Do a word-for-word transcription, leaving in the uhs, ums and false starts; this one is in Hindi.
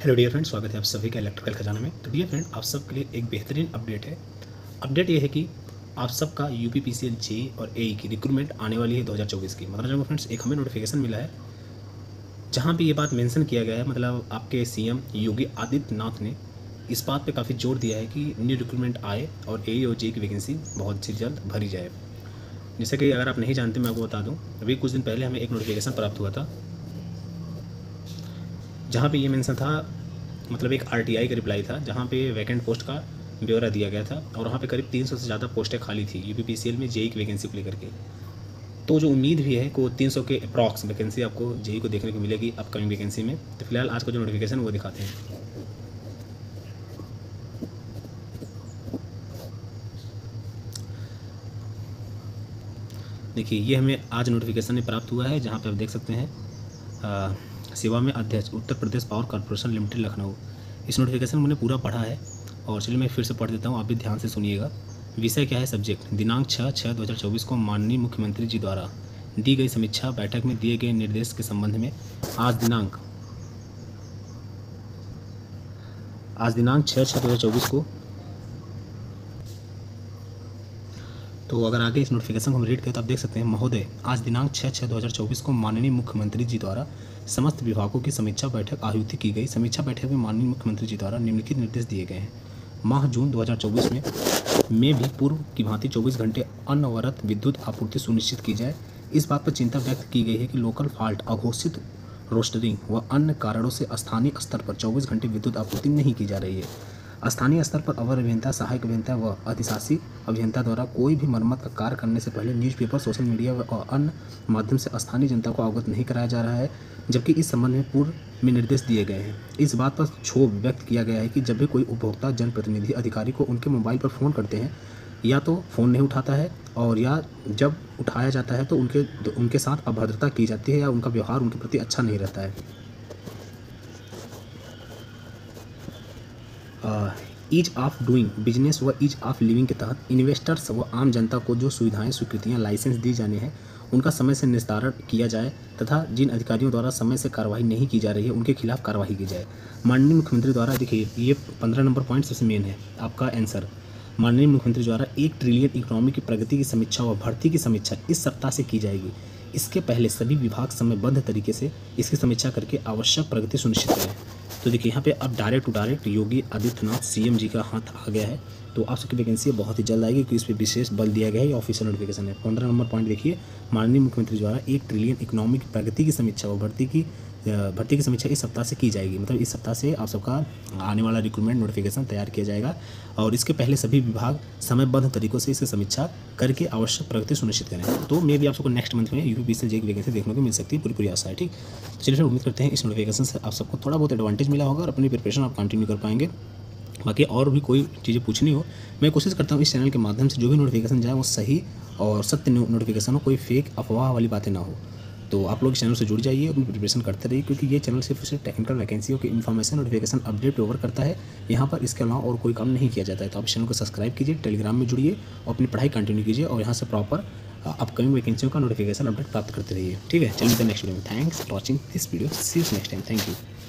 हेलो डियर फ्रेंड, स्वागत है आप सभी का इलेक्ट्रिकल खजाना में। तो डियर फ्रेंड, आप सब के लिए एक बेहतरीन अपडेट है। अपडेट ये है कि आप सबका यूपीपीसीएल जे और एई की रिक्रूटमेंट आने वाली है दो हज़ार चौबीस की। मतलब जो फ्रेंड्स, एक हमें नोटिफिकेशन मिला है जहाँ पे ये बात मेंशन किया गया है, मतलब आपके सीएम योगी आदित्यनाथ ने इस बात पे काफ़ी जोर दिया है कि न्यू रिक्रूटमेंट आए और एई और जे की वैकेंसी बहुत ही जल्द भरी जाए। जैसे कि अगर आप नहीं जानते, मैं आपको बता दूँ, अभी कुछ दिन पहले हमें एक नोटिफिकेशन प्राप्त हुआ था जहाँ पे ये मेंशन था, मतलब एक आरटीआई का रिप्लाई था जहाँ पे वैकेंट पोस्ट का ब्यौरा दिया गया था और वहाँ पे करीब तीन सौ से ज़्यादा पोस्टें खाली थी यूपीपीसीएल में जेई की वैकेंसी को लेकर के। तो जो उम्मीद भी है कि तीन सौ के अप्रॉक्स वैकेंसी आपको जेई को देखने को मिलेगी अपकमिंग वैकेंसी में। तो फिलहाल आज का जो नोटिफिकेशन वो दिखाते हैं। देखिए, ये हमें आज नोटिफिकेशन में प्राप्त हुआ है जहाँ पे आप देख सकते हैं, आ, सेवा में अध्यक्ष Uttar Pradesh power corporation limited Lucknow. इस नोटिफिकेशन मैंने पूरा पढ़ा है और चलिए मैं फिर से पढ़ देता हूँ, आप भी ध्यान से सुनिएगा। विषय क्या है, सब्जेक्ट दिनांक छः छः दो हज़ार चौबीस को माननीय मुख्यमंत्री जी द्वारा दी गई समीक्षा बैठक में दिए गए निर्देश के संबंध में आज दिनांक आज दिनांक छः छः दो हज़ार चौबीस को। तो अगर आगे इस नोटिफिकेशन को हम रीड करें तो आप देख सकते हैं, महोदय, आज दिनांक छः छः दो हज़ार चौबीस को माननीय मुख्यमंत्री जी द्वारा समस्त विभागों की समीक्षा बैठक आयोजित की गई। समीक्षा बैठक में माननीय मुख्यमंत्री जी द्वारा निम्नलिखित निर्देश दिए गए हैं। माह जून दो हज़ार चौबीस में में भी पूर्व की भांति चौबीस घंटे अनवरत विद्युत आपूर्ति सुनिश्चित की जाए। इस बात पर चिंता व्यक्त की गई है कि लोकल फॉल्ट, अघोषित रोस्टरिंग व अन्य कारणों से स्थानीय स्तर पर चौबीस घंटे विद्युत आपूर्ति नहीं की जा रही है। स्थानीय स्तर पर अवर अभियंता, सहायक अभियंता व अधिशासी अभियंता द्वारा कोई भी मरम्मत का कार्य करने से पहले न्यूज़पेपर, सोशल मीडिया और अन्य माध्यम से स्थानीय जनता को अवगत नहीं कराया जा रहा है, जबकि इस संबंध में पूर्व में निर्देश दिए गए हैं। इस बात पर क्षोभ व्यक्त किया गया है कि जब भी कोई उपभोक्ता जनप्रतिनिधि अधिकारी को उनके मोबाइल पर फ़ोन करते हैं, या तो फ़ोन नहीं उठाता है और या जब उठाया जाता है तो उनके उनके साथ अभद्रता की जाती है या उनका व्यवहार उनके प्रति अच्छा नहीं रहता है। ईज ऑफ डूइंग बिजनेस व ईज ऑफ लिविंग के तहत इन्वेस्टर्स व आम जनता को जो सुविधाएं, स्वीकृतियां, लाइसेंस दी जाने हैं उनका समय से निस्तारण किया जाए तथा जिन अधिकारियों द्वारा समय से कार्रवाई नहीं की जा रही है उनके खिलाफ कार्रवाई की जाए। माननीय मुख्यमंत्री द्वारा, देखिए ये पंद्रह नंबर पॉइंट सबसे मेन है आपका आंसर। माननीय मुख्यमंत्री द्वारा एक ट्रिलियन इकोनॉमी की प्रगति की समीक्षा व भर्ती की समीक्षा इस सप्ताह से की जाएगी। इसके पहले सभी विभाग समयबद्ध तरीके से इसकी समीक्षा करके आवश्यक प्रगति सुनिश्चित करें। तो देखिए, यहाँ पे अब direct to direct Yogi Adityanath CM ji का हाथ आ गया है। तो आप सबकी वैकेंसी बहुत ही जल्द आएगी क्योंकि इस पर विशेष बल दिया गया है। ये ऑफिशियल नोटिफिकेशन है। पंद्रह नंबर पॉइंट देखिए, माननीय मुख्यमंत्री द्वारा एक ट्रिलियन इकोनॉमिक प्रगति की समीक्षा व भर्ती की भर्ती की समीक्षा इस सप्ताह से की जाएगी। मतलब इस सप्ताह से आप सबका आने वाला रिक्रूटमेंट नोटिफिकेशन तैयार किया जाएगा और इसके पहले सभी विभाग समयबद्ध तरीकों से इसकी समीक्षा करके आवश्यक प्रगति सुनिश्चित करें। तो मे भी आप सबको नेक्स्ट मंथ में यूपीपीसीएल जे की वैकेंसी देखने को मिल सकती है। पूरी पूरी आशा है। ठीक, चलिए फिर उम्मीद करते हैं इस नोटिफिकेशन से आप सबको थोड़ा बहुत एडवांटेज मिला होगा और अपनी प्रिपरेशन आप कंटिन्यू कर पाएंगे। बाकी और भी कोई चीज़ें पूछनी हो, मैं कोशिश करता हूँ इस चैनल के माध्यम से जो भी नोटिफिकेशन जाए वो सही और सत्य नोटिफिकेशन हो, कोई फेक अफवाह वाली बातें ना हो। तो आप लोग इस चैनल से जुड़ जाइए, अपनी प्रिपरेशन करते रहिए क्योंकि ये चैनल सिर्फ सिर्फ टेक्निकल वैकेंसियों की इन्फॉर्मेशन, नोटिफिकेशन, अपडेट ओवर करता है। यहाँ पर इसके अलावा और कोई काम नहीं किया जाता है। तो आप इस चैनल को सब्सक्राइब कीजिए, टेलीग्राम में जुड़िए और अपनी पढ़ाई कंटिन्यू कीजिए और यहाँ से प्रॉपर अपकमिंग वैकेंसियों का नोटिफिकेशन अपडेट प्राप्त करते रहिए। ठीक है, चलिए नेक्स्ट वीडियो में। Thanks for watching this video. See you next time. Thank you.